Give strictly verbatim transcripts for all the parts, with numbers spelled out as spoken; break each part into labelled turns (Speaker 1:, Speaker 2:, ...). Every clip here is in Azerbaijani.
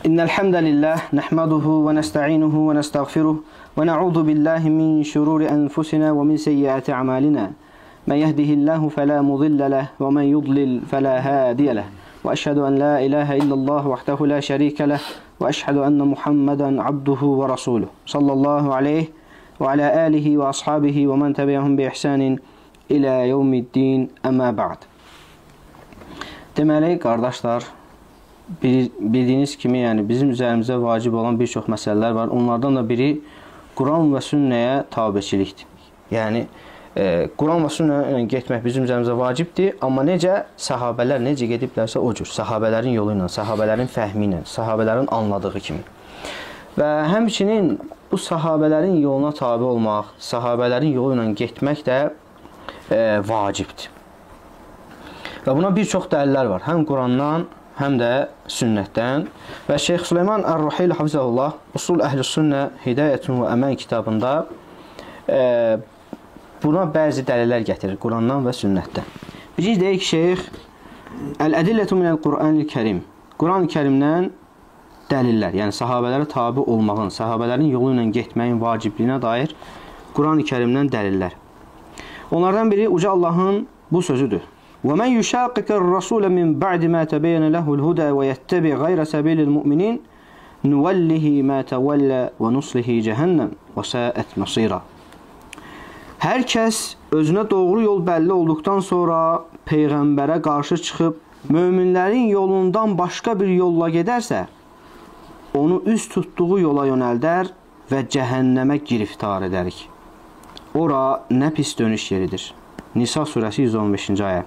Speaker 1: إن الحمد لله نحمده ونستعينه ونستغفره ونعوذ بالله من شرور أنفسنا ومن سيئات أعمالنا من يهده الله فلا مضل له ومن يضلل فلا هادي له وأشهد أن لا إله إلا الله وحده لا شريك له وأشهد أن محمدا عبده ورسوله صلى الله عليه وعلى آله وأصحابه ومن تبعهم بإحسان إلى يوم الدين أما بعد. Deməli, qardaşlar, bildiyiniz kimi, yəni bizim üzərimizə vacib olan bir çox məsələlər var. Onlardan da biri Quran və sünnəyə tabeçilikdir. Yəni, e, Quran və sünnəyə getmək bizim üzərimizə vacibdir, amma necə sahabələr necə gediblərsə o cür, sahabələrin yolu ilə, sahabələrin fəhmi ilə, sahabələrin anladığı kimi. Və həmçinin bu sahabələrin yoluna tabe olmaq, sahabələrin yolu ilə getmək də e, vacibdir. Və buna bir çox dəlillər var, həm Qurandan, həm də sünnətdən. Və Şeyx Süleyman Ər-Ruheyli Hafizəhullah Usul Əhl-i Sünnə Hidayətun və Əmən kitabında e, buna bəzi dəlillər gətirir Qurandan və sünnətdən. Birinci deyək ki, Şeyx Əl-Ədillətu minəl-Qur'anil Kərim, Quran-ı Kərimdən dəlillər, yəni sahabələrə tabi olmağın, sahabələrin yolu ilə getməyin vacibliyinə dair Quran-ı Kərimdən dəlillər. Onlardan biri Uca Allahın bu sözüdür. وَمَنْ يُشَاقِقَ الرَّسُولَ مِنْ بَعْدِ مَا تَبَيَّنَ لَهُ الْهُدَى وَيَتَّبِعْ غَيْرَ سَبِيلِ الْمُؤْمِنِينَ نُوَلِّهِ مَا تَوَلَّى وَنُصْلِهِ جَهَنَّمْ وَسَاءَتْ مَصِيرًا. Hər kəs özünə doğru yol bəlli olduqdan sonra Peyğəmbərə qarşı çıxıb möminlərin yolundan başqa bir yolla gedərsə, onu üz tutduğu yola yönəldər və cəhənnəmə giriftar edərik. Ora nə pis dönüş yeridir. Nisa surəsi yüz on beşinci ayə.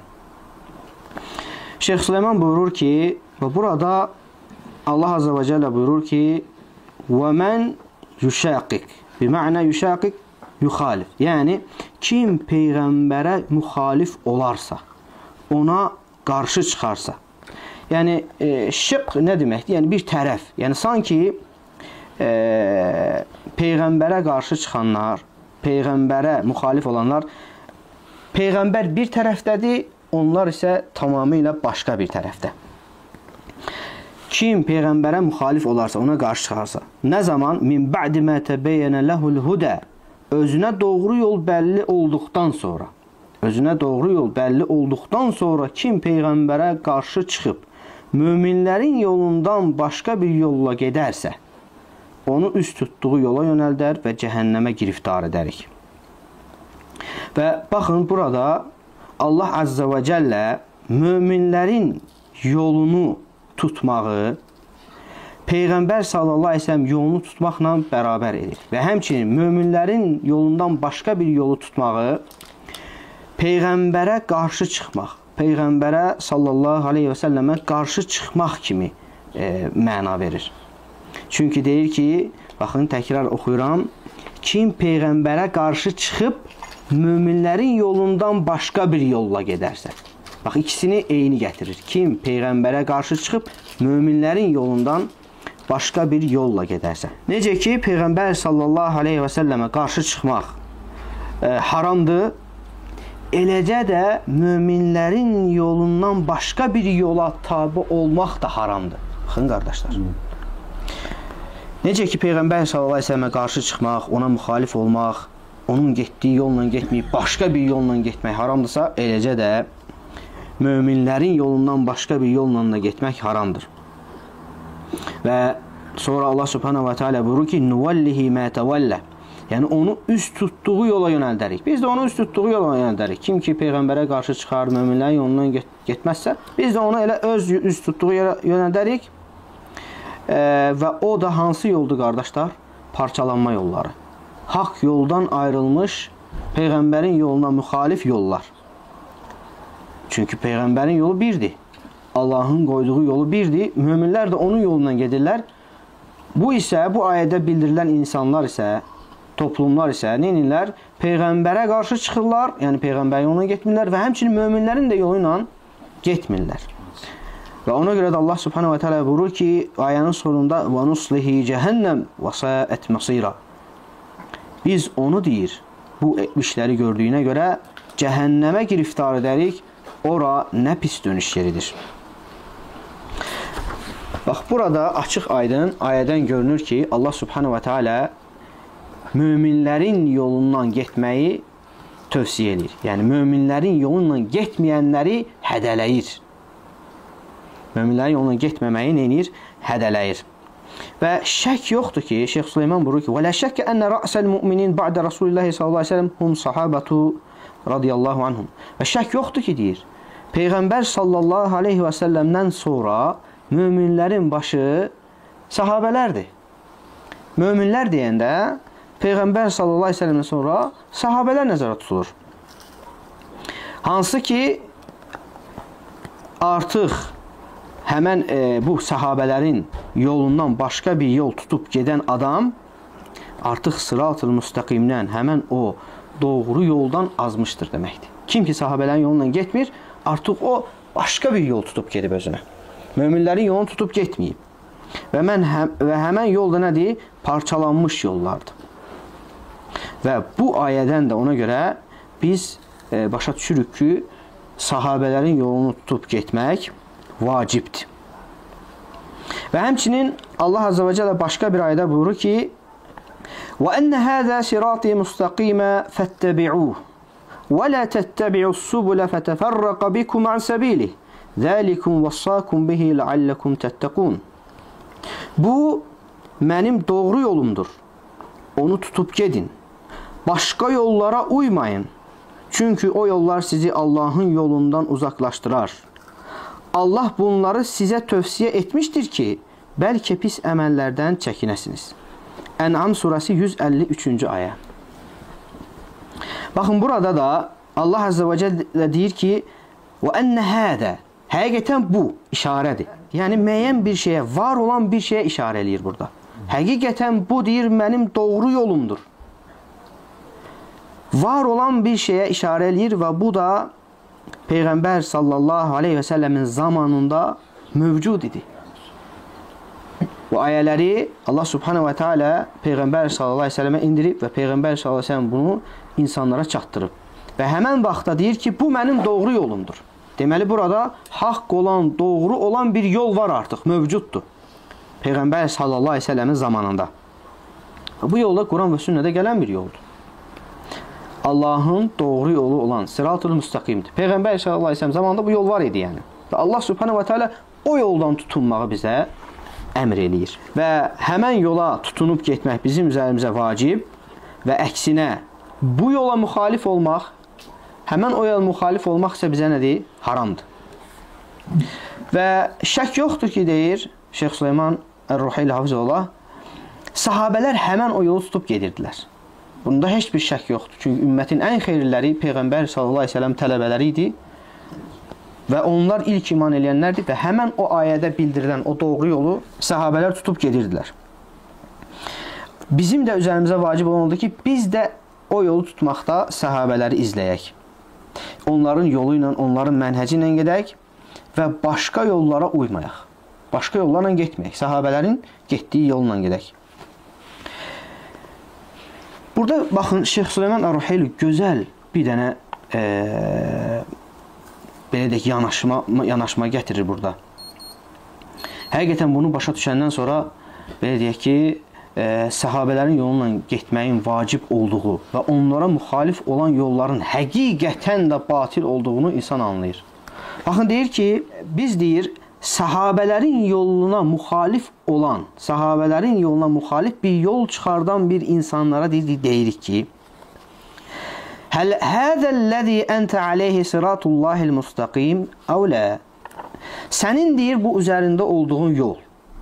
Speaker 1: Şeyx Süleyman buyurur ki, və burada Allah Azze və Cəllə buyurur ki, وَمَنْ يُشَاقِقْ بِمَعْنَى يُشَاقِقْ يُخَالِف. Yəni, kim Peyğəmbərə müxalif olarsa, ona qarşı çıxarsa. Yəni, e, şiq nə deməkdir? Yəni, bir tərəf. Yəni, sanki e, Peyğəmbərə qarşı çıxanlar, Peyğəmbərə müxalif olanlar, Peyğəmbər bir tərəfdədir, onlar isə tamamilə başqa bir tərəfdə. Kim Peyğəmbərə müxalif olarsa, ona qarşı çıxarsa, nə zaman? Min ba'di mə təbəyyənə ləhul hudə, özünə doğru yol bəlli olduqdan sonra, özünə doğru yol bəlli olduqdan sonra kim Peyğəmbərə qarşı çıxıb, möminlərin yolundan başqa bir yolla gedərsə, onu üz tutduğu yola yönəldər və cəhənnəmə giriftar edərik. Və baxın, burada Allah Azze və Cəllə möminlərin yolunu tutmağı Peyğəmbər sallallahu aleyhi ve sellem yolunu tutmaqla bərabər edir. Və həmçinin möminlərin yolundan başqa bir yolu tutmağı Peyğəmbərə qarşı çıxmaq, Peyğəmbərə sallallahu aleyhi ve sellemə qarşı çıxmaq kimi e, məna verir. Çünki deyir ki, baxın, təkrar oxuyuram, kim Peyğəmbərə qarşı çıxıb möminlərin yolundan başqa bir yolla gedərsə. Bax, ikisini eyni gətirir. Kim Peyğəmbərə qarşı çıxıb möminlərin yolundan başqa bir yolla gedərsə. Necə ki, Peyğəmbər sallallahu aleyhi və səlləmə qarşı çıxmaq e, haramdır, eləcə də möminlərin yolundan başqa bir yola tabi olmaq da haramdır. Baxın, qardaşlar. Necə ki, Peyğəmbər sallallahu aleyhi və səlləmə qarşı çıxmaq, ona müxalif olmaq, onun getdiyi yolla getməyib, başqa bir yolla getmək haramdırsa, eləcə də möminlərin yolundan başqa bir yolla da getmək haramdır. Və sonra Allah subhanahu wa ta'ala buyurur ki, نُوَلِّهِ مَا تَوَلَّ. Yəni, onu üz tutduğu yola yönəldərik. Biz də onu üz tutduğu yola yönəldərik. Kim ki, Peyğəmbərə qarşı çıxar, möminlərin yolundan get getməzsə, biz də onu elə öz üz tutduğu yola yönəldərik. E, və o da hansı yoldur, qardaşlar? Parçalanma yolları. Haqq yoldan ayrılmış, Peyğəmbərin yoluna müxalif yollar. Çünki Peyğəmbərin yolu birdir. Allahın qoyduğu yolu birdir. Möminlər də onun yolundan gedirlər. Bu isə, bu ayədə bildirilən insanlar isə, toplumlar isə neynirlər? Peyğəmbərə qarşı çıxırlar, yəni Peyğəmbərin yoluna getmirlər və həmçinin möminlərin də yolu ilə getmirlər. Və ona görə də Allah subhanahu wa ta'ala buyurur ki, ayənin sonunda وَنُصْلِهِ جَهَنَّمْ وَسَاءَتْ مَصِيرًا. Biz onu deyir, bu işləri gördüyünə görə cəhənnəmə giriftar edərik, ora nə pis dönüş yeridir. Bax, burada açıq aydın ayədən görünür ki, Allah subhanahu wa ta'ala möminlərin yolundan getməyi tövsiyə edir. Yəni, möminlərin yolundan getməyənləri hədələyir. Möminlərin yolundan getməməyi neyir? Hədələyir. Və şək yoxdur ki, Şeyx Süleyman buyurur ki, وَلَا شَكَّ أَنَّ رَأْسَ الْمُؤْمِنِينَ بَعْدَ رَسُولِ اللّٰهِ sallallahu aleyhi ve sellem hum sahabatu radiyallahu anhum. Və şək yoxdur ki, deyir, Peyğəmbər sallallahu aleyhi və səlləmdən sonra möminlərin başı sahabələrdir. Möminlər deyəndə Peyğəmbər sallallahu aleyhi və səlləmdən sonra sahabələr nəzərə tutulur. Hansı ki, artıq həmən e, bu sahabələrin yolundan başqa bir yol tutub gedən adam artıq sırat-ı müstəqimdən, həmən o doğru yoldan azmışdır deməkdir. Kim ki sahabələrin yolundan getmir, artıq o başqa bir yol tutub gedib özünə. Möminlərin yolunu tutub getməyib. Və, mən həm, və həmən yolda nədir? Parçalanmış yollardır. Və bu ayədən də ona görə biz e, başa düşürük ki, sahabələrin yolunu tutub getmək vacibdir. Və həmçinin Allah Azze və Cəllə başqa bir ayədə buyurur ki, وَأَنَّ هَذَا صِرَاطِي مُسْتَقِيمًا فَاتَّبِعُوهُ وَلَا تَتَّبِعُوا السُّبُلَ فَتَفَرَّقَ بِكُمْ عَنْ سَبِيلِهِ ذَلِكُمْ وَصَّاكُمْ بِهِ لَعَلَّكُمْ تَتَّقُونَ. Bu mənim doğru yolumdur. Onu tutub gedin. Başqa yollara uymayın. Çünki o yollar sizi Allahın yolundan uzaqlaşdırar. Allah bunları sizə tövsiyə etmişdir ki, bəlkə pis əməllərdən çəkinəsiniz. Ən'am surəsi yüz əlli üçüncü ayə. Baxın, burada da Allah Azze və Cəllə deyir ki, وَأَنَّ هَذَا Həqiqətən bu işarədir. Yəni, müəyyən bir şeyə, var olan bir şeyə işarə eləyir burada. Həqiqətən bu deyir, mənim doğru yolumdur. Var olan bir şeyə işarə eləyir və bu da Peyğəmbər sallallahu aleyhi və səlləmin zamanında mövcud idi. Bu ayələri Allah subhanahu və teala Peyğəmbər sallallahu aleyhi və səlləmə indirib və Peyğəmbər sallallahu aleyhi və səlləm bunu insanlara çatdırıb. Və həmən vaxtda deyir ki, bu mənim doğru yolumdur. Deməli, burada haqq olan, doğru olan bir yol var artıq, mövcuddur. Peyğəmbər sallallahu aleyhi və səlləmin zamanında. Bu yolda Quran və sünnədə gələn bir yoldur. Allahın doğru yolu olan sırat-ı müstəqimdir. Peyğəmbər sallallahu aleyhi və səlləm zamanında bu yol var idi yəni. Və Allah subhanahu və teala o yoldan tutunmağı bizə əmr eləyir. Və həmən yola tutunub getmək bizim üzərimizə vacib və əksinə bu yola müxalif olmaq, həmən o yola müxalif olmaq isə bizə nədir? Haramdır. Və şək yoxdur ki, deyir Şeyx Süleyman Ər-Ruheyli Hafizullah, sahabələr həmən o yolu tutub gedirdilər. Bunda heç bir şək yoxdur. Çünki ümmətin ən xeyirləri Peyğəmbər sallallahu aleyhi ve sellem tələbələri idi və onlar ilk iman eləyənlərdir və həmən o ayədə bildirilən o doğru yolu sahabələr tutub gedirdilər. Bizim də üzərimizə vacib olan oldu ki, biz də o yolu tutmaqda sahabələri izləyək. Onların yolu ilə, onların mənhəci ilə gedək və başqa yollara uymayaq. Başqa yollarla getməyək. Sahabələrin getdiyi yolla gedək. Burada baxın, Şeyx Süleyman Ər-Ruheyli gözəl bir dənə e, belə deyək, yanaşma, yanaşma gətirir burada. Həqiqətən bunu başa düşəndən sonra belə deyək ki, e, sahabələrin yolunla getməyin vacib olduğu və onlara müxalif olan yolların həqiqətən də batil olduğunu insan anlayır. Baxın, deyir ki, biz deyir, sahabələrin yoluna müxalif olan, sahabələrin yoluna müxalif bir yol çıxardan bir insanlara deyir, deyirik ki, Həl həzəl-ləzi əntə aleyhi siratullahil müstəqim əvlə. Sənin deyir, bu üzərində olduğun yol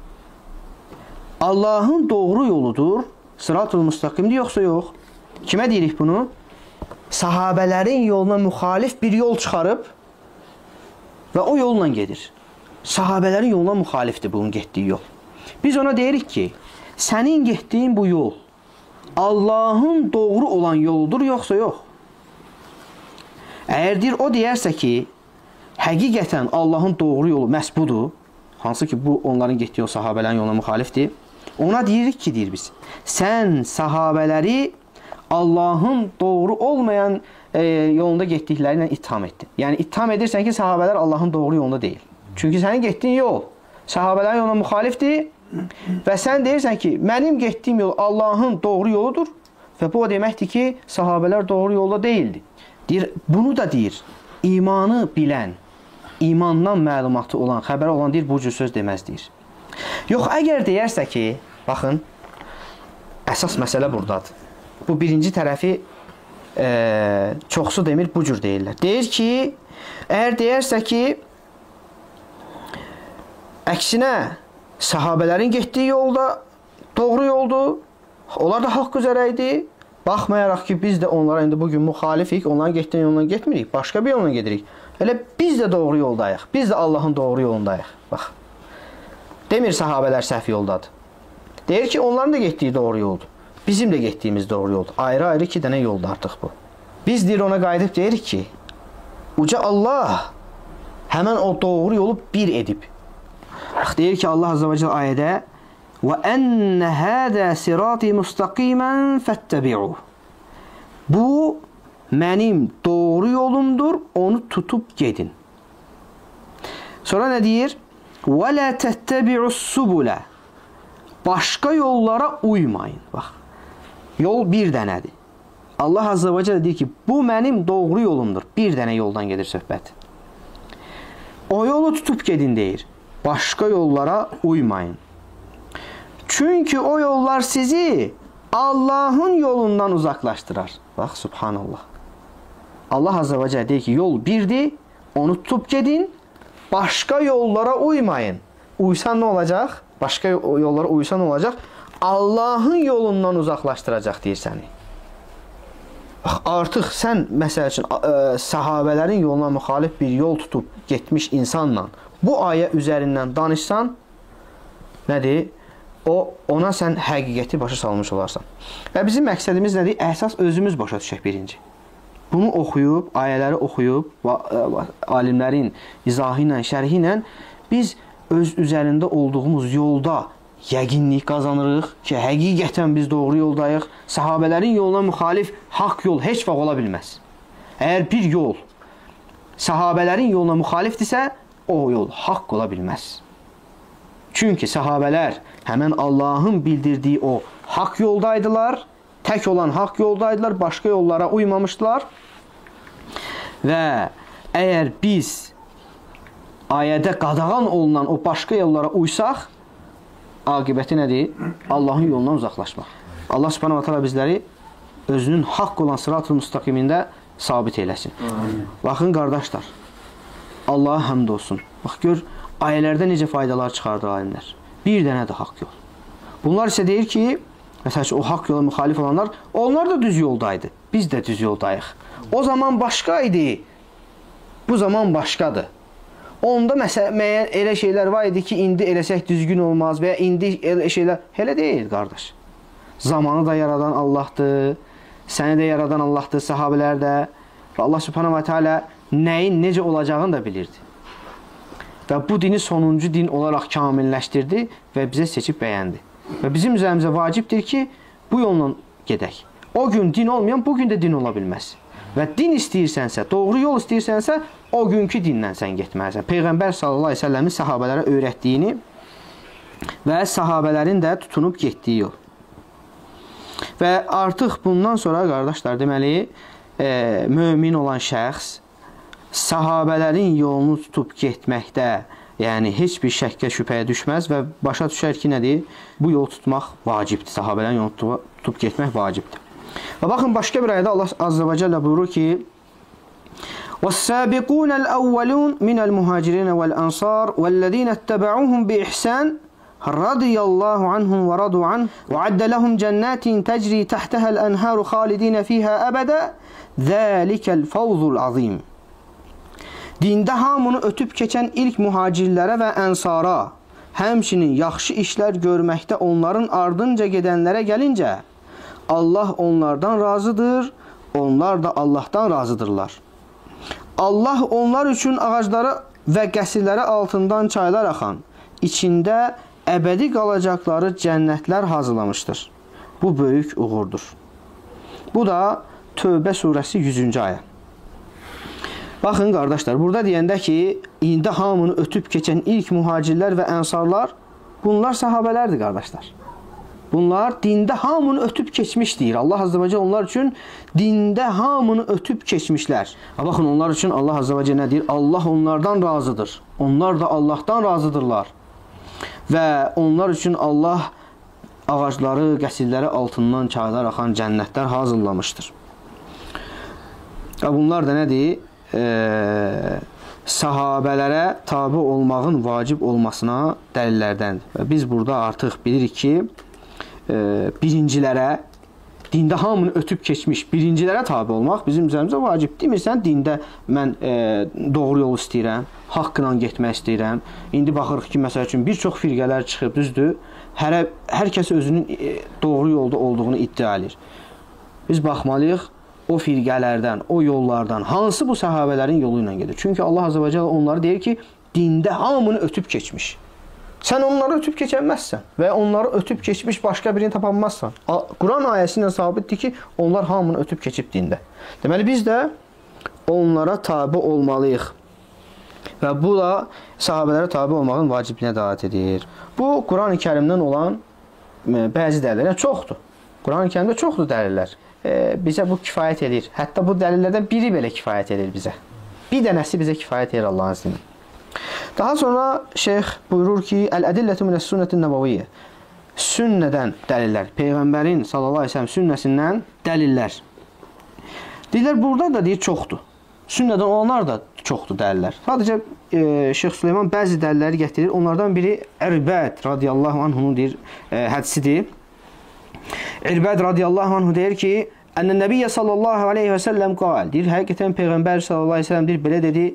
Speaker 1: Allahın doğru yoludur, sırat-ül müstəqimdir, yoxsa yox? Kimə deyirik bunu? Sahabələrin yoluna müxalif bir yol çıxarıb və o yolla gedir. Sahabələrin yoluna müxalifdir bunun getdiyi yol. Biz ona deyirik ki, sənin getdiyin bu yol Allahın doğru olan yoludur, yoxsa yox? Əgər deyir, o deyərsə ki, həqiqətən Allahın doğru yolu məhz budur, hansı ki, bu onların getdiyi o sahabələrin yoluna müxalifdir, ona deyirik ki, deyir biz, sən sahabələri Allahın doğru olmayan e, yolunda getdikləri ilə itham etdin. Yəni, itham edirsən ki, sahabələr Allahın doğru yolunda deyil. Çünki sənin getdiyin yol sahabələrin yoluna müxalifdir və sən deyirsən ki, mənim getdiyim yol Allahın doğru yoludur və bu o deməkdir ki, sahabələr doğru yolda deyildi. Deyir, bunu da deyir, imanı bilən, imandan məlumatı olan, xəbəri olan deyir, bu cür söz deməz deyir. Yox, əgər deyərsə ki, baxın, əsas məsələ buradadır. Bu birinci tərəfi e, çoxsu demir, bu cür deyirlər. Deyir ki, əgər deyərsə ki, əksinə, sahabələrin getdiyi yolda doğru yoldur, onlar da haqq üzərə idi. Baxmayaraq ki, biz də onlara indi bugün müxalifik, onların getdiyi yoldan getmirik, başqa bir yolla gedirik. Elə biz də doğru yoldayıq, biz də Allahın doğru yolundayıq. Bax, demir sahabələr səhv yoldadır. Deyir ki, onların da getdiyi doğru yoldur. Bizim də getdiyimiz doğru yoldur. Ayrı-ayrı iki dənə yoldur artıq bu. Biz deyir ona qayıdıb deyirik ki, uca Allah həmən o doğru yolu bir edib. Bax, deyir ki, Allah Azze ve Celle ayədə وَأَنَّ هَذَا سِرَاطِ مُسْتَقِيمًا فَاتَّبِعُوا. Bu mənim doğru yolumdur, onu tutup gedin. Sonra nə deyir? وَلَا تَتَّبِعُوا السُّبُلَ. Başqa yollara uymayın. Bax, yol bir dənədir. Allah Azze ve Celle deyir ki, bu mənim doğru yolumdur. Bir dənə yoldan gedir söhbət. O yolu tutup gedin deyir. Başqa yollara uymayın. Çünkü o yollar sizi Allah'ın yolundan uzaklaştırar. Bak, subhanallah. Allah Azze ve Celle deyir ki, yol birdir, onu tutup gedin, başka yollara uymayın. Uysan ne olacak? Başka yollara uysan ne olacak? Allah'ın yolundan uzaklaştıracak deyir səni. Bax, artıq sən, məsəl üçün, sahabələrin yoluna müxalif bir yol tutup getmiş insanla bu ayə üzərindən danışsan, nədir? O, ona sən həqiqəti başa salmış olarsan. Və bizim məqsədimiz nədir? Əsas özümüz başa düşək birinci. Bunu oxuyub, ayələri oxuyub, alimlərin izahı ilə, şərhi ilə biz öz üzərində olduğumuz yolda yəqinlik qazanırıq ki, həqiqətən biz doğru yoldayıq. Sahabələrin yoluna müxalif haqq yol heç vaxt ola bilməz. Əgər bir yol sahabələrin yoluna müxalifdirsə, o yol haqq ola bilməz. Çünki sahabələr həmən Allahın bildirdiyi o haqq yoldaydılar, tək olan haqq yoldaydılar, başqa yollara uymamışdılar. Və əgər biz ayədə qadağan olunan o başqa yollara uysaq, aqibəti nədir? Allahın yolundan uzaqlaşmaq. Allah subhanahu wa ta'ala bizləri özünün haqq olan sırat-ı müstaqimində sabit eləsin. Baxın, qardaşlar, Allah'a həmd olsun. Bax, gör, ayələrdə necə faydalar çıxardı alimlər. Bir dənə də haqq yol. Bunlar isə deyir ki, məsələn, o haqq yola müxalif olanlar, onlar da düz yoldaydı. Biz də düz yoldayıq. O zaman başqa idi, bu zaman başqadır. Onda məsələn, elə şeylər var idi ki, indi eləsək düzgün olmaz və ya indi elə şeylər, elə deyil, qardaş. Zamanı da yaradan Allahdır, səni də yaradan Allahdır, sahabələr də. Və Allah subhanahu wa ta'ala nəyin necə olacağını da bilirdi. Və bu dini sonuncu din olaraq kamilləşdirdi və bizə seçib bəyəndi. Və bizim üzərimizə vacibdir ki, bu yolla gedək. O gün din olmayan, bugün də din ola bilməz. Və din istəyirsənsə, doğru yol istəyirsənsə, o günkü dindən sən getməlisən. Peyğəmbər sallallahu aleyhi ve sellemin sahabələrə öyrətdiyini və sahabələrin də tutunub getdiyi yol. Və artıq bundan sonra, qardaşlar, deməli, e, mömin olan şəxs sahabələrin yolunu tutub getməkdə, yəni heç bir şəkkə, şübhəyə düşməz və başa düşər ki, nədir? Bu yol tutmaq vacibdir. Sahabələrin yolunu tutub getmək vacibdir. Və baxın, başqa bir ayədə Allah Azze ve Celle buyurur ki, وَالسَّابِقُونَ الْأَوَّلُونَ مِنَ الْمُهَاجِرِينَ وَالْأَنصَارِ وَالَّذِينَ اتَّبَعُوهُمْ بِإِحْسَانٍ رَضِيَ اللَّهُ عَنْهُمْ وَرَضُوا عَنْهُ وَعَدَّ لَهُمْ جَنَّاتٍ تَجْرِي تَحْتَهَا الْأَنْهَارُ خَالِدِينَ فِيهَا أَبَدًا ذَلِكَ الْفَوْزُ الْعَظِيمُ. Dində hamını ötüb keçən ilk mühacirlərə və ənsara, həmçinin yaxşı işlər görməkdə onların ardınca gedənlərə gəlincə, Allah onlardan razıdır, onlar da Allahdan razıdırlar. Allah onlar üçün ağacları və qəsrləri altından çaylar axan, içində əbədi qalacaqları cənnətlər hazırlamışdır. Bu böyük uğurdur. Bu da Tövbə surəsi yüzüncü ayə. Baxın qardaşlar, burada deyəndə ki, indi hamını ötüb keçən ilk mühacirlər və ənsarlar, bunlar sahabələrdir qardaşlar. Bunlar dində hamını ötüb keçmiş deyir. Allah Azze ve Celle onlar üçün dində hamını ötüb keçmişlər. Baxın, onlar üçün Allah Azze ve Celle nə deyir? Allah onlardan razıdır. Onlar da Allahdan razıdırlar. Və onlar üçün Allah ağacları, qəsilləri altından çaylar axan cənnətlər hazırlamışdır. Və bunlar da nədir? Ee, sahabələrə tabi olmağın vacib olmasına dəlillərdəndir. Və biz burada artıq bilirik ki, e, birincilərə, dində hamını ötüb keçmiş birincilərə tabi olmaq bizim üzərimizə vacib. Demirsən, dində mən e, doğru yol istəyirəm, haqqla getmək istəyirəm. İndi baxırıq ki, məsəl üçün, bir çox firqələr çıxıb, düzdür, hər, hər kəs özünün e, doğru yolda olduğunu iddia edir. Biz baxmalıyıq, o firqələrdən, o yollardan hansı bu səhabələrin yolu ilə gedir? Çünki Allah Azze ve Celle onları deyir ki, dində hamını ötüb keçmiş. Sən onları ötüb keçənməzsən və onları ötüb keçmiş başqa birini tapanmazsan. Quran ayəsi ilə sabitdir ki, onlar hamını ötüb keçib dində. Deməli, biz də onlara tabi olmalıyıq. Və bu da sahabələrə tabi olmağın vacibliyinə dəlalət edir. Bu, Quran-ı Kərimdən olan bəzi dəlillər. Yəni, çoxdur. Quran-ı Kərimdə çoxdur dəlillər. E, bizə bu kifayət edir. Hətta bu dəlillərdən biri belə kifayət edir bizə. Bir dənəsi bizə kifayət edir Allahın izni. Daha sonra şeyx buyurur ki, Əl-ədillətu minəs-sünnətin nəbaviyyə. Sünnədən dəlillər. Peyğəmbərin sallallahu aleyhi ve sellem sünnəsindən dəlillər. Deyirlər, burada da deyir, çoxdur. Sünnədən olanlar da çoxdur dəlillər. Sadəcə e, Şeyx Süleyman bəzi dəlilləri gətirir. Onlardan biri Ərbəd radiyallahu anhunun deyir, e, hədisidir. İrbəd radiyallahu anhu deyir ki, Ənnə Nəbiyyə sallallahu aleyhi və səlləm qal. Deyir, həqiqətən Peyğəmbər sallallahu aleyhi və səlləm deyir, belə dedi,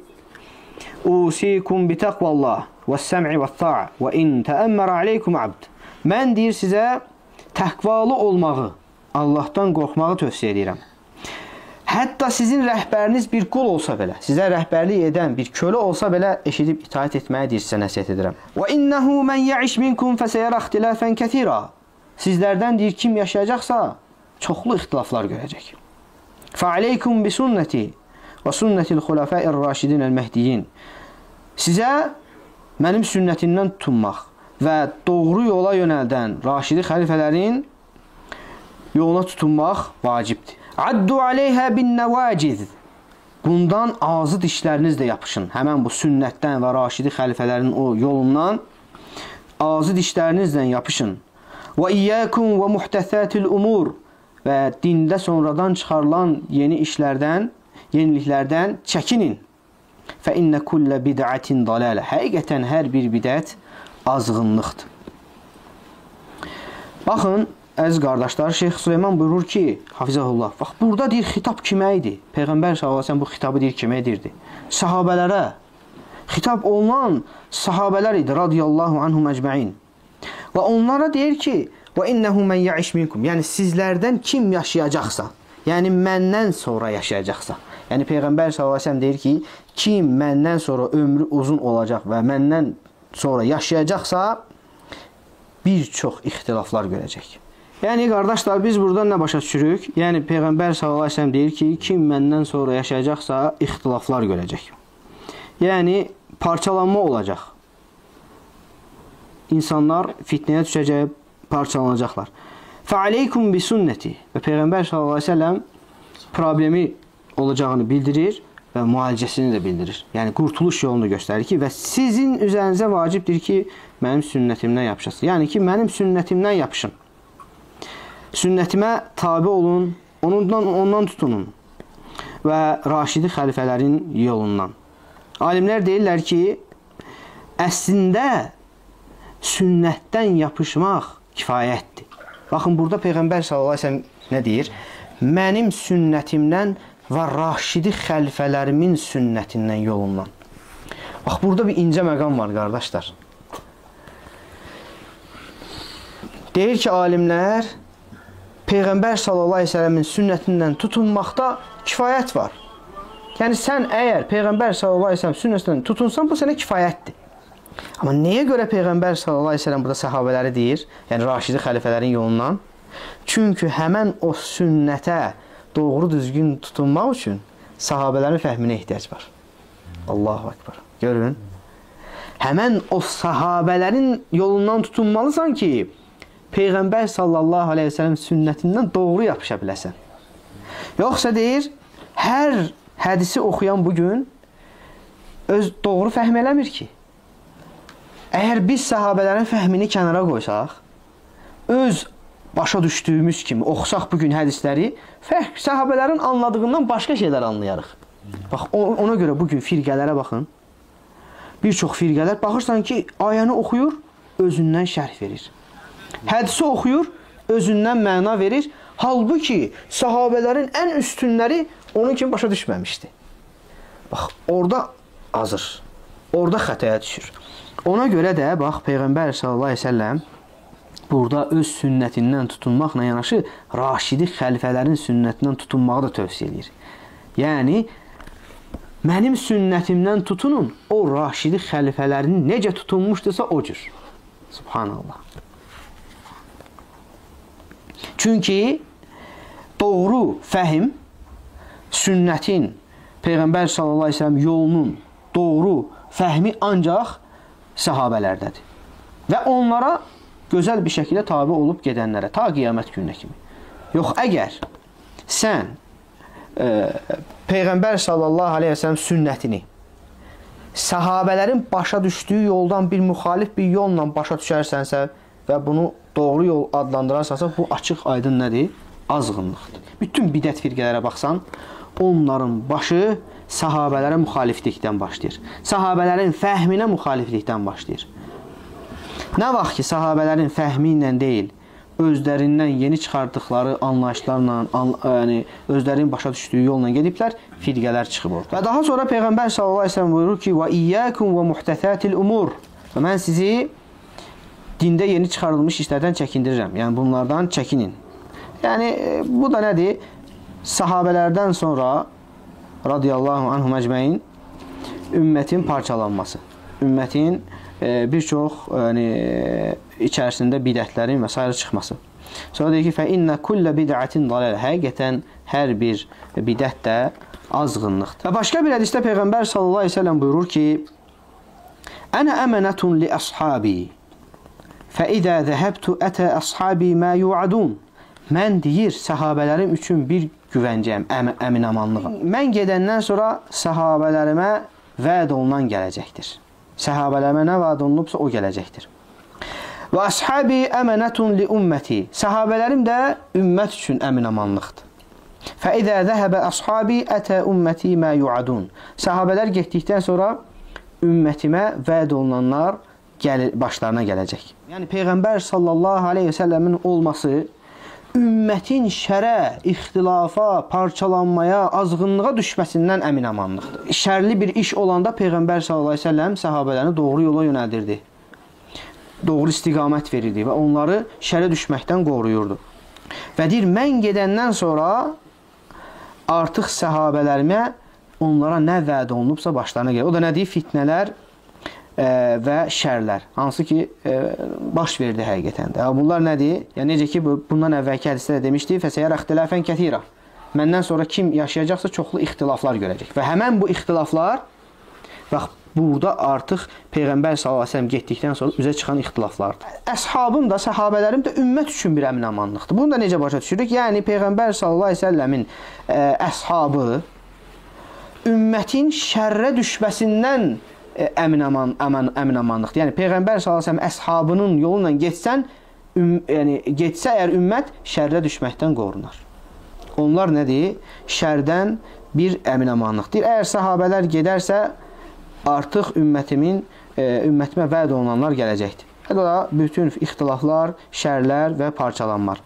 Speaker 1: Usikum bi təqvallah və səm'i və ta'a və in təəmmər aleykum abd. Mən deyir, sizə təqvalı olmağı, Allahdan qorxmağı tövsiyə edirəm. Hətta sizin rəhbəriniz bir qul olsa belə, sizə rəhbərlik edən bir kölə olsa belə eşidib itaət etməyə deyir, sizə nəsiyyət edirəm. Və innəhu mən yəiş minkum fəsəyərə ixtilafən kəthira. Sizlərdən deyir, kim yaşayacaqsa, çoxlu ixtilaflar görəcək. Fəaleykum bi sünnəti və sünnətil xulafəir raşidin əl-məhdiyyin. Sizə mənim sünnətimdən tutunmaq və doğru yola yönəldən raşidi xəlifələrin yoluna tutunmaq vacibdir. Addu aleyhə bin nəvaciz. Bundan ağzı dişlərinizlə yapışın. Həmən bu sünnətdən və raşidi xəlifələrin o yolundan ağzı dişlərinizlə yapışın. Və iyyəkum və muhtəsətil umur. Və dində sonradan çıxarılan yeni işlərdən, yeniliklərdən çəkinin. Fə innə kullə bid'atin dalalə. Həqiqətən hər bir bidət azğınlıqdır. Baxın, əziz qardaşlar, Şeyx Süleyman buyurur ki, hafizəhullah, bax, burada deyir, xitab kimə idi? Peyğəmbər sallallahu əleyhi və səlləm bu xitabı deyir, kimə edirdi? Sahabələrə. Xitab olunan sahabələr idi, radiyallahu anhum əcməin. Və onlara deyir ki, və innəhu mən yəiş minkum. Yəni, sizlərdən kim yaşayacaqsa, yəni məndən sonra yaşayacaqsa. Yəni, Peyğəmbər sallallahu əleyhi və səlləm deyir ki, kim məndən sonra ömrü uzun olacaq və məndən sonra yaşayacaqsa, bir çox ixtilaflar görəcək. Yəni, qardaşlar, biz buradan nə başa düşürük? Yəni, Peyğəmbər sallallahu əleyhi və səlləm deyir ki, kim məndən sonra yaşayacaqsa, ixtilaflar görəcək. Yəni, parçalanma olacaq. İnsanlar fitnəyə düşəcək, parçalanacaqlar. Fəaleykum bi sünnəti. Və Peyğəmbər sallallahu əleyhi və səlləm problemi olacağını bildirir və müalicəsini də bildirir. Yəni, qurtuluş yolunu göstərir ki, və sizin üzərinizə vacibdir ki, mənim sünnətimdən yapışasınız. Yəni ki, mənim sünnətimdən yapışın. Sünnətimə tabi olun, ondan, ondan tutunun və raşidi xəlifələrin yolundan. Alimlər deyirlər ki, əslində sünnətdən yapışmaq kifayətdir. Baxın, burada Peyğəmbər sallallahu əleyhi və səlləm nə deyir? Mənim sünnətimdən və raşidi xəlifələrimin sünnətindən yolundan. Bax, burada bir incə məqam var, qardaşlar. Deyir ki, alimlər, Peyğəmbər sallallahu əleyhi və səlləmin sünnətindən tutunmaqda kifayət var. Yəni, sən əgər Peyğəmbər sallallahu əleyhi və səlləm sünnətindən tutunsan, bu sənə kifayətdir. Amma nəyə görə Peyğəmbər sallallahu əleyhi və səlləm burada səhabələri deyir? Yəni, raşidi xəlifələrin yolundan. Çünki həmən o sünnətə doğru düzgün tutunmaq üçün sahabələrin fəhminə ehtiyac var. Allahu Ekber. Görün. Həmən o sahabələrin yolundan tutunmalısan ki, Peyğəmbər sallallahu aleyhi ve sellem sünnətindən doğru yapışa biləsən. Yoxsa deyir, hər hədisi oxuyan bugün öz doğru fəhm eləmir ki. Əgər biz sahabələrin fəhmini kənara qoysaq, öz başa düşdüyümüz kimi oxusaq bugün hədisləri, fərq sahabələrin anladığından başqa şeylər anlayarıq. Bax, ona görə bugün firqələrə baxın. Bir çox firqələr baxırsan ki, ayəni oxuyur, özündən şərh verir. Hədisi oxuyur, özündən məna verir. Halbuki sahabələrin ən üstünləri onun kimi başa düşməmişdi. Bax, orada azır. Orada xətaya düşür. Ona görə də, bax, Peyğəmbər sallallahu aleyhi ve sellem burada öz sünnətindən tutunmaqla yanaşı, Raşidi xəlifələrin sünnətindən tutunmağı da tövsiyə edir. Yəni, mənim sünnətimdən tutunun, o Raşidi xəlifələrini necə tutunmuşdursa o cür. Subhanallah. Çünki doğru fəhim, sünnətin, Peyğəmbər sallallahu aleyhi ve sellem yolunun doğru fəhmi ancaq sahabələrdədir. Və onlara gözəl bir şəkildə tabi olub gedənlərə, ta qiyamət gününə kimi. Yox, əgər sən e, Peyğəmbər sallallahu aleyhi ve sellem sünnətini sahabələrin başa düşdüyü yoldan bir müxalif bir yolla başa düşərsənsə və bunu doğru yol adlandırarsansa, bu açıq aydın nədir? Azğınlıqdır. Bütün bidət firqələrə baxsan, onların başı sahabələrə müxaliflikdən başlayır. Sahabələrin fəhminə müxaliflikdən başlayır. Nə vaxt ki, sahabələrin fəhmi ilə deyil, özlərindən yeni çıxardıqları anlayışlarla, an, yəni, özlərinin başa düşdüyü yolla gediblər, firqələr çıxıb orada. Və daha sonra Peyğəmbər sallallahu aleyhi ve sellem buyurur ki, وَإِيَّاكُمْ وَمُحْتَثَاتِ الْأُمُورِ Mən sizi dində yeni çıxarılmış işlərdən çəkindirirəm. Yəni, bunlardan çəkinin. Yəni, bu da nədir? Sahabələrdən sonra radiyallahu anhum əcməin ümmətin parçalanması. Ümmətin e, bir çox yəni, içərisində bidətlərin və s. çıxması. Sonra deyir ki, فَإِنَّ كُلَّ بِدْعَةٍ ضَلَالَ Həqiqətən hər bir bidət də azğınlıqdır. Və başqa bir hədisdə Peyğəmbər sallallahu aleyhi ve sellem buyurur ki, Ənə əmənətun li əshabi فَإِذَا ذَهَبْتُ أَتَى أَصْحَابِي مَا يُعَدُونَ Mən deyir, səhabələrim üçün bir güvəncəyəm, əm, əmin amanlığım. Mən gedəndən sonra səhabələrimə vəd olunan gələcəkdir. Səhabələrimə nə vəd olunubsa o gələcəkdir. Və əshabi əmənətun li ümməti Səhabələrim də ümmət üçün əmin amanlıqdır. فَإِذَا ذَهَبَ أَصْحَابِي أَتَى أُمَّتِي مَا يُعَدُونَ Səhabələr getdikdən sonra ümmətimə vəd olunanlar gəl başlarına gələcək. Yəni Peyğəmbər sallallahu aleyhi ve sellemin olması ümmətin şərə, ixtilafa, parçalanmaya, azğınlığa düşməsindən əmin amanlıqdır. Şərli bir iş olanda Peyğəmbər sallallahu aleyhi ve sellem səhabələrini doğru yola yönəldirdi. Doğru istiqamət verirdi və onları şərə düşməkdən qoruyurdu. Və deyir, mən gedəndən sonra artıq səhabələrimə onlara nə vəd olunubsa başlarına gəlir. O da nə deyir? Fitnələr və şərlər, hansı ki e, baş verdi həqiqətən də. Bunlar nədir? Yəni, necə ki, bundan əvvəlki hədisdə də demişdi, fəsəyər ixtilafən kətirə. Məndən sonra kim yaşayacaqsa çoxlu ixtilaflar görəcək. Və həmən bu ixtilaflar, bax, burada artıq Peyğəmbər sallallahu əleyhi və səlləm getdikdən sonra üzə çıxan ixtilaflardır. Əshabım da, səhabələrim də ümmət üçün bir əmin amanlıqdır. Bunu da necə başa düşürük? Yəni, Peyğəmbər sallallahu əleyhi və səlləmin e, əshabı ümmətin şərrə düşməsindən əmin aman, aman, əmin amanlıqdır. Yəni Peyğəmbər sallallahu əleyhi və səlləm əshabının yolundan getsən, üm, yəni getsə əgər ümmət şərrə düşməkdən qorunar. Onlar nədir? Şərdən bir əmin amanlıqdır. Əgər sahabələr gedərsə, artıq ümmətimin e, ümmətimə vəd olunanlar gələcəkdir. O da bütün ixtilaflar, şərlər və parçalanmalar.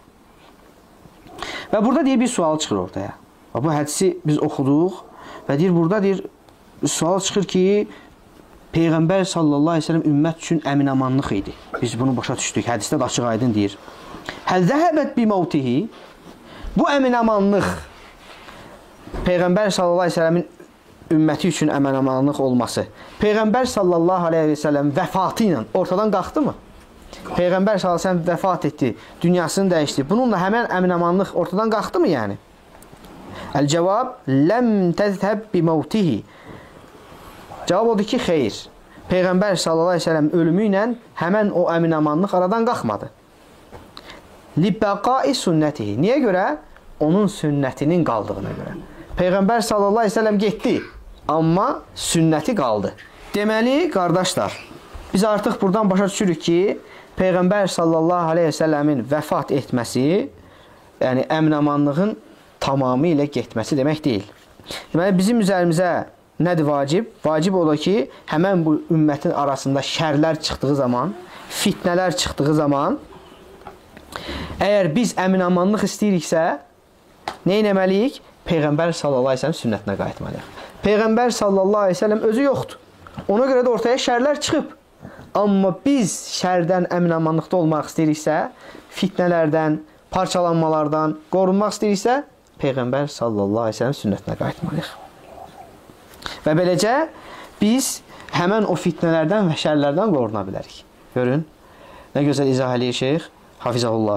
Speaker 1: Və burada deyir bir sual çıxır ortaya. Bu hədisi biz oxuduq və deyir burada deyir sual çıxır ki, Peyğəmbər sallallahu aleyhi ve sellem ümmət üçün əmin amanlıq idi. Biz bunu başa düşdük. Hədisdə də açıq aydın deyir. Həl zəhəbət bi mevtihi Bu əmin amanlıq Peyğəmbər sallallahu aleyhi ve sellemin ümməti üçün əmin amanlıq olması Peyğəmbər sallallahu aleyhi ve sellem vəfatı ilə ortadan qalxdı mı? Peyğəmbər sallallahu aleyhi ve sellem vəfat etdi, dünyasını dəyişdi. Bununla həmən əmin amanlıq ortadan qalxdı mı yəni? Əl-cavab ləm təzhəb bi mevtihi Cavab odur ki, xeyr. Peyğəmbər sallallahu əleyhi və səlləm ölümü ilə həmən o əmin-amanlıq aradan qalxmadı. Libəqai sünnətihi. Niyə görə? Onun sünnətinin qaldığına görə. Peyğəmbər sallallahu əleyhi və səlləm getdi, amma sünnəti qaldı. Deməli, qardaşlar, biz artıq buradan başa düşürük ki, Peyğəmbər sallallahu aleyhi və səlləmin vəfat etməsi, yəni əmin-amanlığın tamamilə getməsi demək deyil. Deməli, bizim üzərimizə nədir vacib? Vacib odur ki, həmən bu ümmətin arasında şərlər çıxdığı zaman, fitnələr çıxdığı zaman, əgər biz əmin-amanlıq istəyiriksə, nə etməliyik? Peyğəmbər sallallahu aleyhi və səlləm sünnətinə qayıtmalıyıq. Peyğəmbər sallallahu aleyhi və səlləm özü yoxdur. Ona görə də ortaya şərlər çıxıb. Amma biz şərdən əmin-amanlıqda olmaq istəyiriksə, fitnələrdən, parçalanmalardan qorunmaq istəyiriksə, Peyğəmbər sallallahu aleyhi və səlləm sünnətinə qayıtmalıyıq. Və beləcə biz həmən o fitnələrdən və şərlərdən qoruna bilərik. Görün, nə gözəl izah eləyir şeyx, hafizəhullah.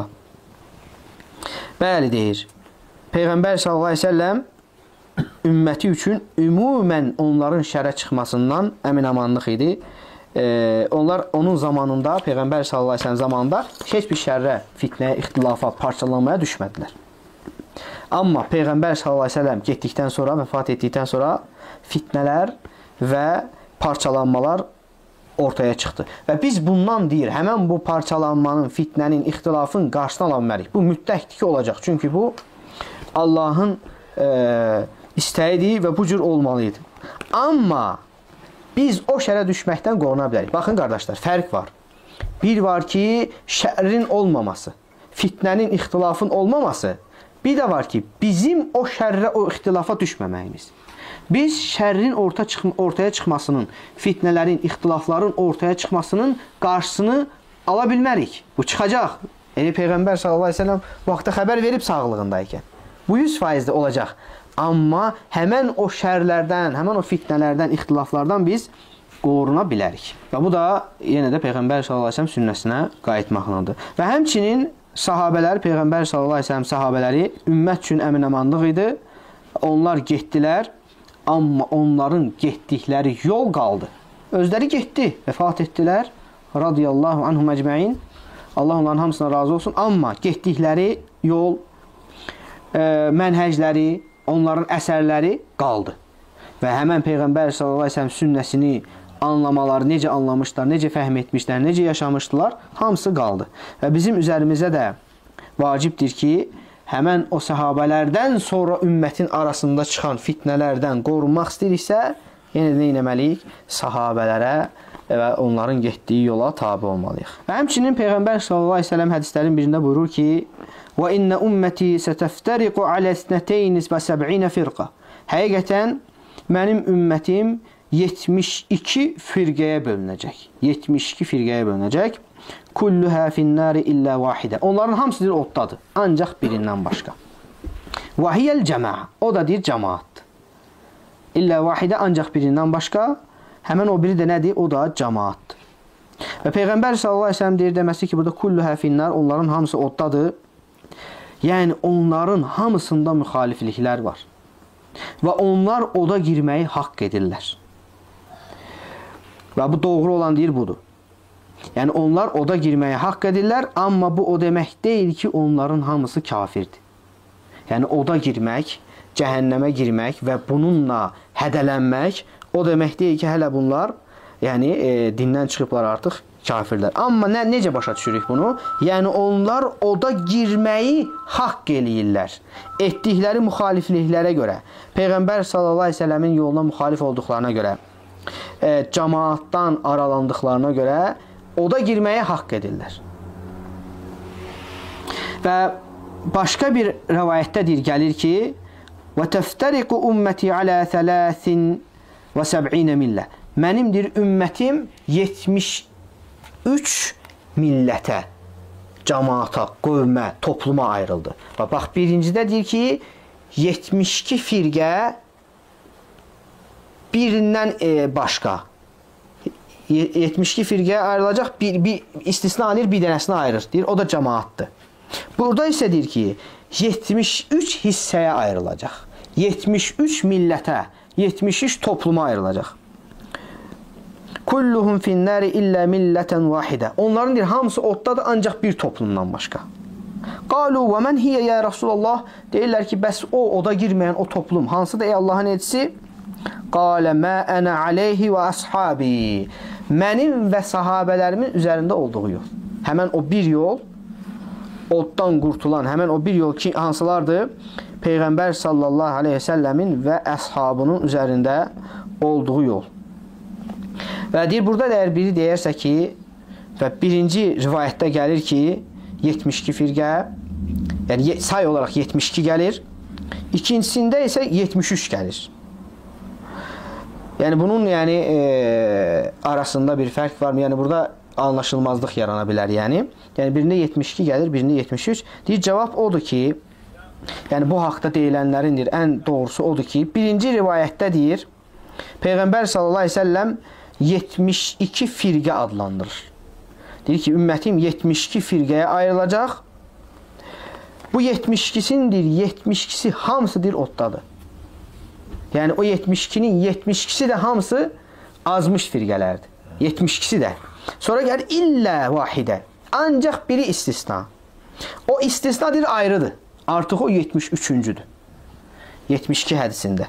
Speaker 1: Bəli, deyir, Peyğəmbər sallallahu aleyhi və səlləm ümməti üçün ümumən onların şərə çıxmasından əmin-amanlıq idi. Ee, onlar onun zamanında, Peyğəmbər sallallahu aleyhi və səlləm zamanında heç bir şərrə, fitnəyə, ixtilafa, parçalanmaya düşmədilər. Amma Peyğəmbər sallallahu aleyhi və səlləm getdikdən sonra, vəfat etdikdən sonra fitnələr və parçalanmalar ortaya çıxdı. Və biz bundan deyir, həmən bu parçalanmanın, fitnənin, ixtilafın qarşısını ala bilmərik. Bu mütləqdir ki, olacaq. Çünki bu Allahın e, istəyidir və bu cür olmalıydı. Amma biz o şərə düşməkdən qoruna bilərik. Baxın, qardaşlar, fərq var. Bir var ki, şərrin olmaması, fitnənin, ixtilafın olmaması. Bir də var ki, bizim o şərrə, o ixtilafa düşməməyimiz. Biz şərrin orta çıx ortaya çıxmasının, fitnələrin, ixtilafların ortaya çıxmasının qarşısını ala bilmərik. Bu çıxacaq. Yəni, Peyğəmbər sallallahu aleyhi və səlləm vaxtda xəbər verib sağlığındaykən. Bu yüz faizdə olacaq. Amma həmən o şərlərdən, həmən o fitnələrdən, ixtilaflardan biz qoruna bilərik. Və bu da yenə də Peyğəmbər sallallahu aleyhi və səlləm sünnəsinə qayıtmaqlandır. Və həmçinin sahabələr, Peyğəmbər sallallahu aleyhi və səlləm sahabələri ümmət üçün əmin-amanlıq idi. Onlar getdilər, amma onların getdikləri yol qaldı. Özləri getdi, vəfat etdilər. Radiyallahu anhum əcməin. Allah onların hamısına razı olsun. Amma getdikləri yol, e, mənhəcləri, onların əsərləri qaldı. Və həmən Peyğəmbər sallallahu aleyhi və səlləm sünnəsini anlamaları, necə anlamışlar, necə fəhm etmişlər, necə yaşamışdılar, hamısı qaldı. Və bizim üzərimizə də vacibdir ki, həmən o səhabələrdən sonra ümmətin arasında çıxan fitnələrdən qorunmaq istəyiriksə, yenə də nə etməliyik? Sahabələrə və onların getdiyi yola tabi olmalıyıq. Və həmçinin Peyğəmbər sallallahu aleyhi və səlləm hədislərin birində buyurur ki, وَإِنَّ أُمَّتِي سَتَفْتَرِقُ عَلَى اثْنَتَيْنِ وَسَبْعِينَ فِرْقَةً Həqiqətən mənim ümmətim yetmiş iki firqəyə bölünəcək. yetmiş iki firqəyə bölünəcək. Kulluha fin-nari illa vahidə. Onların hamısı deyir oddadır, ancaq birindən başqa. Vahiyel cəmaa. O da deyir cəmaatdır. İlla vahidə, ancaq birindən başqa. Həmən o biri də nədir? O da cəmaatdır. Və Peyğəmbər sallallahu əleyhi və səlləm deyir deməsi ki, burada kulluha fin-nar, onların hamısı oddadır. Yəni onların hamısında müxalifliklər var. Və onlar oda girməyi haqq edirlər. Və bu doğru olan deyir budur. Yəni onlar oda girməyi haqq edirlər, amma bu o demək deyil ki, onların hamısı kafirdir. Yəni oda girmək, cəhənnəmə girmək və bununla hədələnmək o demək deyil ki, hələ bunlar yəni e, dindən çıxıblar artıq kafirlər. Amma nə, necə başa düşürük bunu? Yəni onlar oda girməyi haqq eləyirlər. Etdikləri müxalifliklərə görə, Peyğəmbər sallallahu əleyhi və səlləmin yoluna müxalif olduqlarına görə, e, cəmaatdan aralandıqlarına görə oda girməyə haqq edirlər. Və başqa bir rəvayətdədir, gəlir ki, وَتَفْتَرِقُ أُمَّتِي عَلَى ثَلَاثٍ وَسَبْعِينَ مِلَّةٍ Mənimdir ümmətim yetmiş üç millətə, cəmaata, qövmə, topluma ayrıldı. Və bax, birincidə deyir ki, yetmiş iki firqə birindən e, başqa. yetmiş iki firqəyə ayrılacaq, bir, bir istisna alır, bir dənəsini ayırır. Deyir, o da cəmaatdır. Burada isə deyir ki, yetmiş üç hissəyə ayrılacaq. yetmiş üç millətə, yetmiş üç topluma ayrılacaq. kulluhum fin-nari illə millatan vahidə. Onların deyir hamısı oddadır ancaq bir toplumdan başqa. Qalu və men hiyə ya Rasulullah, deyirlər ki, bəs o oda girməyən o toplum hansıdır ey Allahın elçisi? Qalə mə ənə aleyhi və əshabi. Mənim və sahabələrimin üzərində olduğu yol. Həmən o bir yol, oddan qurtulan həmən o bir yol ki, hansılardır? Peyğəmbər sallallahu aleyhi və səlləmin və əshabının üzərində olduğu yol. Və deyir, burada da əgər biri deyərsə ki, və birinci rivayətdə gəlir ki, yetmiş iki firqə, yəni say olaraq yetmiş iki gəlir, ikincisində isə yetmiş üç gəlir. Yəni bunun yəni e, arasında bir fərq var mı? Yəni burada anlaşılmazlıq yarana bilər. Yəni, yəni birində yetmiş iki gəlir, birində yetmiş üç. Deyir, cavab odur ki, yəni bu haqda deyilənlərin deyir, ən doğrusu odur ki, birinci rivayətdə deyir, Peyğəmbər sallallahu aleyhi ve sellem yetmiş iki firqə adlandırır. Deyir ki, ümmətim yetmiş iki firqəyə ayrılacaq. Bu yetmiş ikisinin deyir, yetmiş ikisi hamısı deyir, oddadır. Yəni o yetmiş ikinin yetmiş ikisi də hamısı azmış firqələrdir. yetmiş ikisi də. Sonra gəlir illə vahidə. Ancaq biri istisna. O istisna deyir, ayrıdır. Artıq o yetmiş üçüncüdür. yetmiş iki hədisində.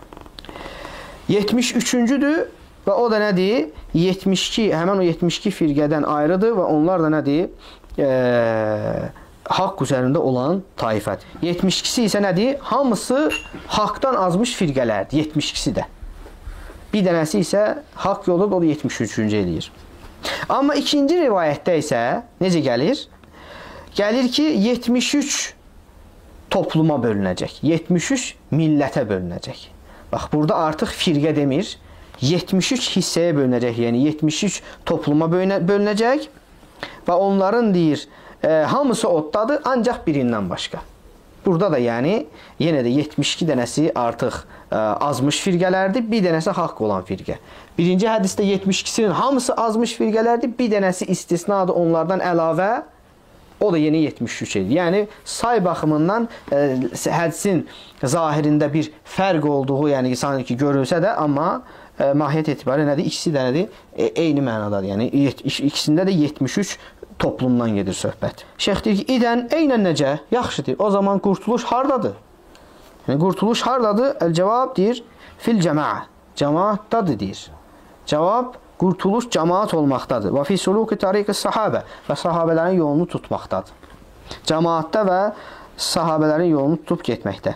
Speaker 1: yetmiş üçüncüdür və o da nədir? yetmiş iki, həmən o yetmiş iki firqədən ayrıdır və onlar da nədir? Eee... haqq üzərində olan taifədir. yetmiş ikisi isə nədir? Hamısı haqdan azmış firqələrdir. yetmiş ikisi də. Bir dənəsi isə haqq yoludur, o da yetmiş üçüncü eləyir. Amma ikinci rivayətdə isə necə gəlir? Gəlir ki, yetmiş üç topluma bölünəcək. yetmiş üç millətə bölünəcək. Bax, burada artıq firqə demir. yetmiş üç hissəyə bölünəcək. Yəni yetmiş üç topluma bölünəcək və onların deyir, E, hamısı oddadır, ancaq birindən başqa. Burada da yəni, yenə də yetmiş iki dənəsi artıq e, azmış firqələrdir, bir dənəsi haqq olan firqə. Birinci hədisdə yetmiş ikisinin hamısı azmış firqələrdir, bir dənəsi istisnadır onlardan əlavə, o da yeni yetmiş üç edir. Yəni, say baxımından e, hədisin zahirində bir fərq olduğu, yəni sanki görülsə də, amma e, mahiyyət etibarı nədir? İkisi də nədir? E, eyni mənadadır. Yəni, ikisində də yetmiş üç toplumdan gedir söhbət. Şeyx deyir ki, idən eynən necə? Yaxşıdır. O zaman qurtuluş hardadır? Yəni, qurtuluş hardadır? El-cavab deyir, fil cəmaə. Cəmaatdadır deyir. Cavab, qurtuluş cəmaat olmaqdadır. Və fi suluki tariqi sahabə. Və sahabələrin yolunu tutmaqdadır. Cəmaatda və sahabələrin yolunu tutub getməkdə.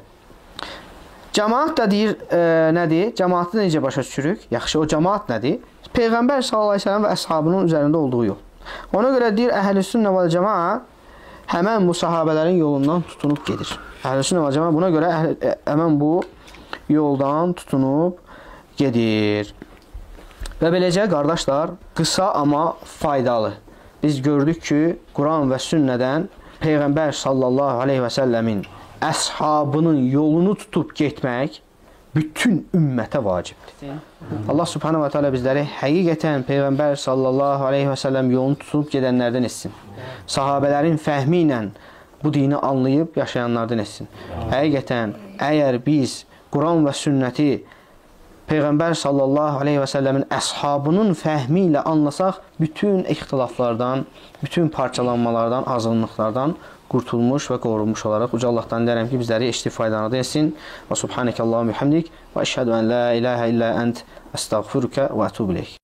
Speaker 1: Cəmaat da deyir, e, nədir? Cəmaatı necə başa düşürük? Yaxşı, o cəmaat nədir? Peyğəmbər sallallahu əleyhi və səlləm və əshabının üzərində olduğu yol. Ona görə deyir, əhl-i-sünnə vəl-cəmaa həmən bu sahabələrin yolundan tutunub gedir. Əhl-i-sünnə vəl-cəmaa buna görə həmən bu yoldan tutunub gedir. Və beləcə, qardaşlar, qısa amma faydalı. Biz gördük ki, Quran və sünnədən Peyğəmbər sallallahu aleyhi və səlləmin əshabının yolunu tutub getmək bütün ümmətə vacibdir. Allah subhanahu wa ta'ala bizləri həqiqətən Peyğəmbər sallallahu aleyhi və səlləm yolunu tutub gedənlərdən etsin. Sahabələrin fəhmi ilə bu dini anlayıb yaşayanlardan etsin. Həqiqətən, əgər biz Quran və sünnəti Peyğəmbər sallallahu aleyhi və səlləmin əshabının fəhmi ilə anlasaq, bütün ixtilaflardan, bütün parçalanmalardan, azınlıqlardan qurtulmuş və qorunmuş olaraq Uca Allahdan dilərəm ki, bizləri eşitib faydalanır etsin. Və subhanəkə Allahumma bihamdik və əşhədu ən la ilahə illə ənt əstəğfiruka və etûbu ileyk.